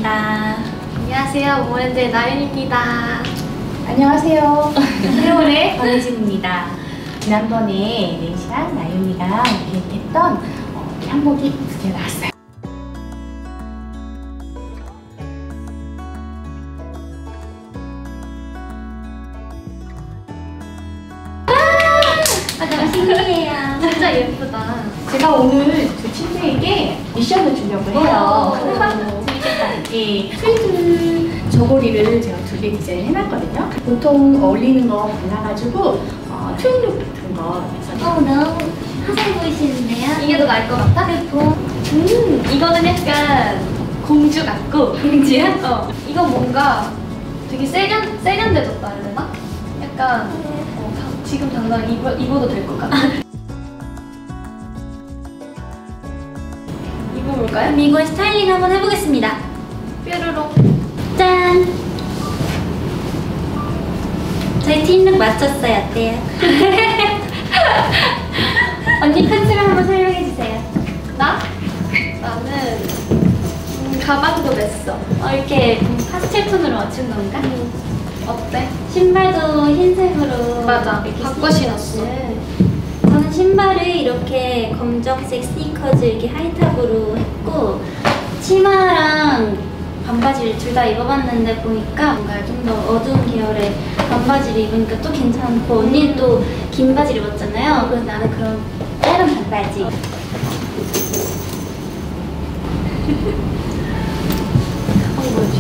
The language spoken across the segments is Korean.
나윤입니다. 안녕하세요. 모엔드의 나윤입니다. 안녕하세요. 세월의 권혜진입니다. 지난번에 낸시랑 나윤이가 기획했던 한복이 드디어 나왔어요. 너무 신기해요. 진짜 예쁘다. 제가 오늘 두 친구에게 미션을 주려고 해요. 재밌겠다. 예, 트위드 저고리를 제가 두 개 디자인 해놨거든요. 보통 어울리는 거 골라가지고 트윈룩 같은 거 해서 너무 화사해 보이시는데요? 이게 더 나을 것 같아? 이거는 약간 공주 같고. 공주야? 이거 뭔가 되게 세련돼졌다 해야 되나? 약간 지금 당장 입어도 될 것 같아. 입어볼까요? 그럼 이거의 스타일링 한번 해보겠습니다. 뾰로롱. 짠! 저희 팀룩 맞췄어요. 어때요? 언니 컨셉 한번 설명해주세요. 나는 가방도 맸어. 이렇게 파스텔 톤으로 맞춘 건가? 어때? 신발도 흰색으로 맞아. 이렇게 바꿔 신었어. 저는 신발을 이렇게 검정색 스니커즈 이렇게 하이탑으로 했고 치마랑 반바지를 둘 다 입어봤는데 보니까 뭔가 좀 더 어두운 계열의 반바지를 입으니까 또 괜찮고 언니는 또 긴 바지를 입었잖아요. 그래서 나는 그런 짧은 반바지. 한번 보여줘.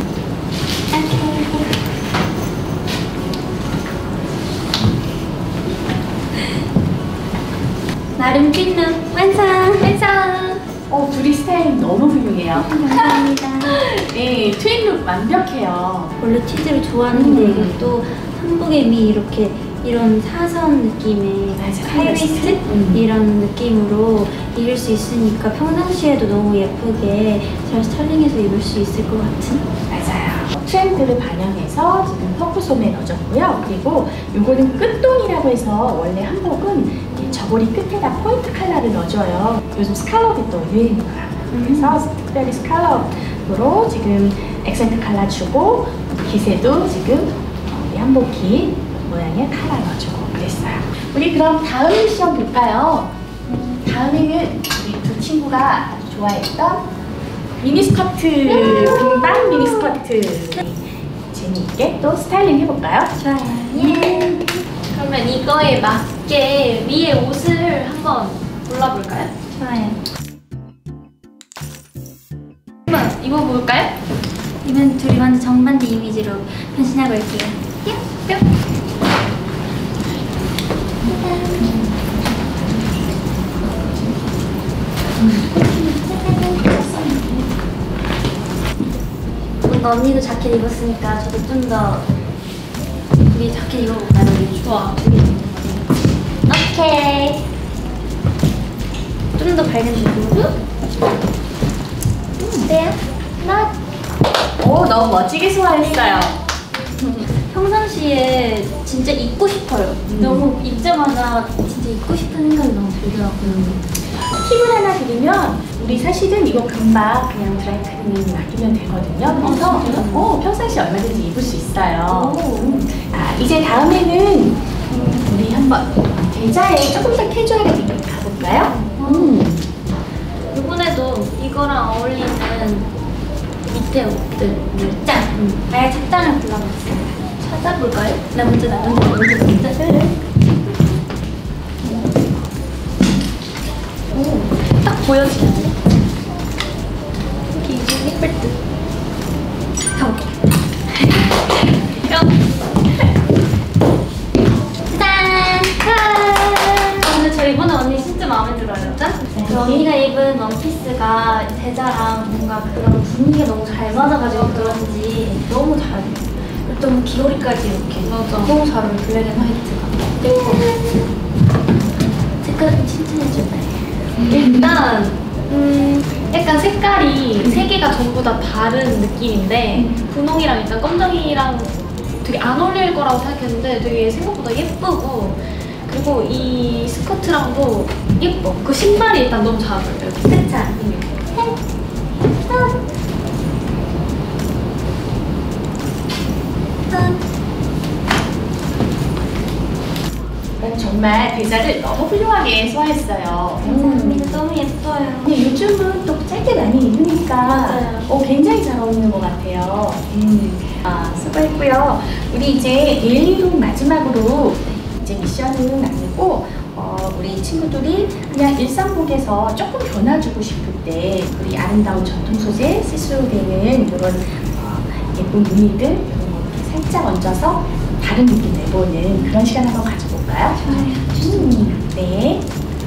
나름 핀룩 완성! 완성! 둘이 스타일링 너무 훌륭해요. 감사합니다. 네, 트윈룩 완벽해요. 원래 치즈를 좋아하는데 이것도 한복의 미 이렇게 이런 사선 느낌의 맞아, 하이웨스트 이런 느낌으로 입을 수 있으니까 평상시에도 너무 예쁘게 잘 스타일링해서 입을 수 있을 것 같은? 맞아요. 트렌드를 반영해서 지금 퍼프솜에 넣어줬고요. 그리고 요거는 끝동이라고 해서 원래 한복은 이 저고리 끝에다 포인트 컬러를 넣어줘요. 요즘 스칼럽이 또 유행이에요. 그래서 특별히 스칼럽으로 지금 액센트 컬러 주고 기세도 지금 우리 한복기 모양의 컬러 넣어주고 그랬어요. 우리 그럼 다음 미션 볼까요? 다음에는 우리 두 친구가 아주 좋아했던 미니스커트, 빈방 미니스커트 재미있게 또 스타일링 해볼까요? 좋아요. 예. 그러면 이거에 맞게 위에 옷을 한번 골라볼까요? 좋아요. 한번 입어볼까요? 이번 둘이 완전 정반대 이미지로 변신하고 올게요. 뿅! 뭔가 언니도 자켓 입었으니까 저도 좀 더 우리 자켓 입어볼까요? 좋아. 오케이. 좀 더 밝은 색으로. 어때요? 오, 너무 멋지게 소화했어요. 평상시에 진짜 입고 싶어요. 너무 입자마자 진짜 입고 싶은 생각이 너무 들더라고요. 팁을 하나 드리면 우리 사실은 이거 금방 그냥 드라이클리닝 맡기면 되거든요. 그래서 평상시에 얼마든지 입을 수 있어요. 이제 다음에는 우리 한번 계좌에 조금 더 캐주얼하게 가볼까요? 이번에도 이거랑 어울리는 밑에 옷들 짠! 아예 착장을 골라봤어요. 찾아볼까요? 나 먼저. 딱 보여지는데? 이렇게 입으면 예쁠 듯. 가볼게요. 짠! 근데 저 이번에 언니 진짜 마음에 들어요. 짠? 그 언니가 입은 원피스가 대자랑 뭔가 그런 분위기가 너무 잘 맞아가지고 그런지 너무 잘 어울려요. 그리고 좀 귀걸이까지 이렇게 맞아. 너무 잘 어울려. 블랙 앤 화이트가 예뻐. 색깔 좀 칭찬해줄까요? 일단 약간 색깔이 세 개가 전부 다 다른 느낌인데 분홍이랑 일단 검정이랑 되게 안 어울릴 거라고 생각했는데 되게 생각보다 예쁘고 그리고 이 스커트랑도 예뻐. 그 신발이 일단 너무 잘 어울려요. 그쵸? 정말 대사를 너무 훌륭하게 소화했어요. 감사합니다. 너무 예뻐요. 근데 요즘은 또 짧게 많이 입으니까 맞아요. 굉장히 잘 어울리는 것 같아요. 수고했고요. 우리 이제 데일리룩 마지막으로 이제 미션은 아니고 우리 친구들이 그냥 일상복에서 조금 변화주고 싶을 때 우리 아름다운 전통 소재 시스루 되는 이런 예쁜 무늬들 이런 거 이렇게 살짝 얹어서 다른 느낌 내보는 그런 시간 한번 가져볼까요? 좋아요. 네.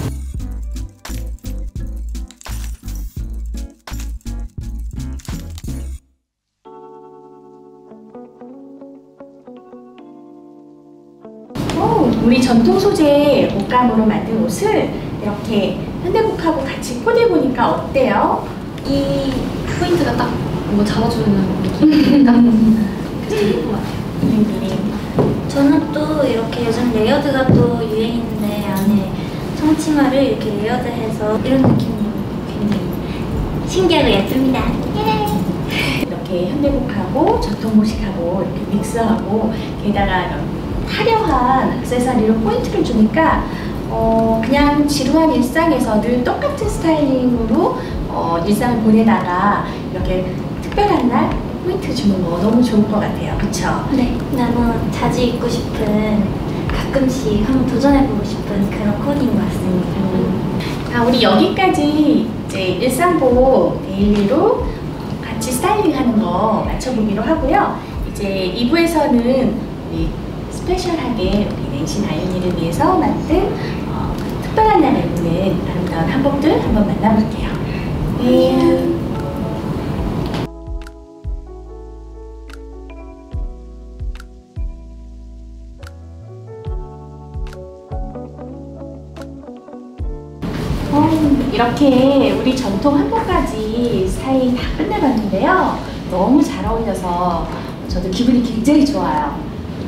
우리 전통 소재 옷감으로 만든 옷을 이렇게 현대복하고 같이 코디해보니까 어때요? 이 포인트가 딱 뭐 잡아주는 느낌이 딱 그래서 예쁜 것 같아요. 저는 또 이렇게 요즘 레이어드가 또 유행인데 안에 청치마를 이렇게 레이어드해서 이런 느낌으로 굉장히 신기하고 예쁩니다. 이렇게 현대복하고 전통복식하고 이렇게 믹스하고 게다가 이런 화려한 액세서리로 포인트를 주니까 그냥 지루한 일상에서 늘 똑같은 스타일링으로 일상을 보내다가 이렇게 특별한 날 포인트 주는 거 너무 좋을 것 같아요. 그쵸? 네, 너무 자주 입고 싶은, 가끔씩 한번 도전해보고 싶은 그런 코디인 것 같습니다. 우리 여기까지 이제 일상복 데일리로 같이 스타일링하는 거 맞춰보기로 하고요. 이제 2부에서는 우리 스페셜하게 우리 낸시 나윤이를 위해서 만든 특별한 날에 입는 아름다운 한복들 한번 만나볼게요. 네. 이렇게 우리 전통 한복까지 스타일 다 끝내봤는데요. 너무 잘 어울려서 저도 기분이 굉장히 좋아요.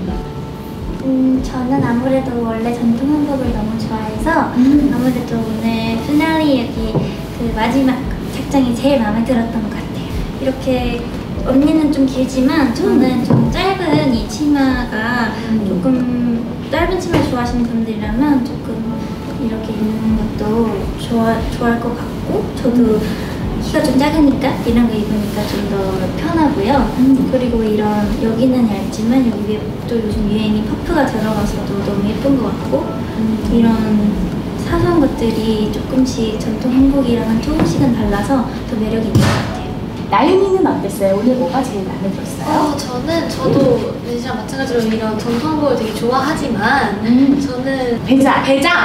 저는 아무래도 원래 전통 한복을 너무 좋아해서 아무래도 오늘 피날리 여기 그 마지막 착장이 제일 마음에 들었던 것 같아요. 이렇게 언니는 좀 길지만 저는 좀 짧은 이 치마가 조금 짧은 치마 좋아하시는 분들이라면 조금 이렇게 입는 것도 좋아할 것 같고 저도 키가 좀 작으니까 이런 거 입으니까 좀 더 편하고요. 그리고 이런 여기는 얇지만 여기 위에 또 요즘 유행이 퍼프가 들어가서도 너무 예쁜 것 같고 이런 사소한 것들이 조금씩 전통 한복이랑은 조금씩은 달라서 더 매력이 있는 것 같아요. 나윤이는 어땠어요? 오늘 뭐가 제일 마음에 들었어요? 저도 낸시랑 마찬가지로 이런 전통 한복을 되게 좋아하지만 저는 배자!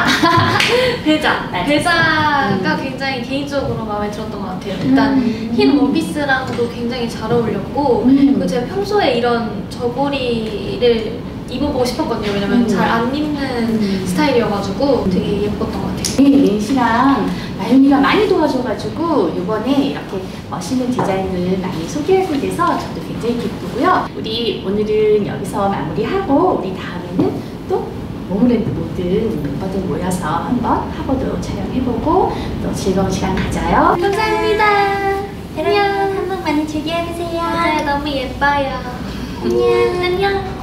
배자가 굉장히 개인적으로 마음에 들었던 것 같아요. 일단 흰 원피스랑도 굉장히 잘 어울렸고 그리고 제가 평소에 이런 저고리를 입어보고 싶었거든요. 왜냐면 잘 안 입는 스타일이어가지고 되게 예뻤던 것 같아요. 낸시랑 나윤이가 많이 도와줘가지고 이번에 이렇게 멋있는 디자인을 많이 소개하게 돼서 저도 굉장히 기쁘고요. 우리 오늘은 여기서 마무리하고 우리 다음에는 또 모모랜드 모든 멤버들 모여서 한번 하버도 촬영해보고 또 즐거운 시간 가져요. 감사합니다. 여러분 한복 많이 즐겨주세요. 네, 너무 예뻐요. 안녕.